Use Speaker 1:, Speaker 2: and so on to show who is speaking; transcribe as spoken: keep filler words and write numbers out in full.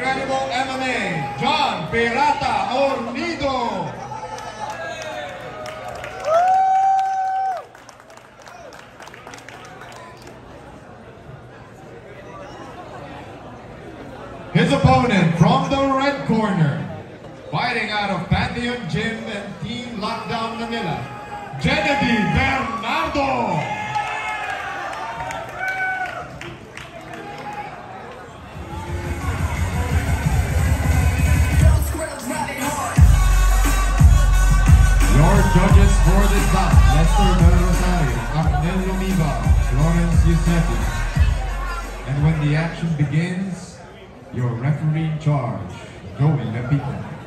Speaker 1: Incredible M M A, John Pirata Ornido. His opponent from the red corner, fighting out of Pantheon Gym and Team Lockdown Manila, Genevieve Bernardo. Your judges for this bout, Lester Del Rosario, Acnel Lumiba, Lawrence Yusefi. And when the action begins, your referee in charge, Joey Lapita.